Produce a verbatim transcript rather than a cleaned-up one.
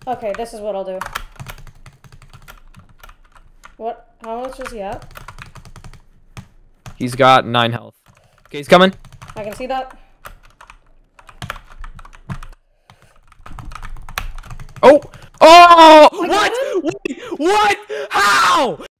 Okay, this is what I'll do. What? How much is he at? He's got nine health. Okay, he's coming. I can see that. Oh! Oh! I What? Wait, what? How?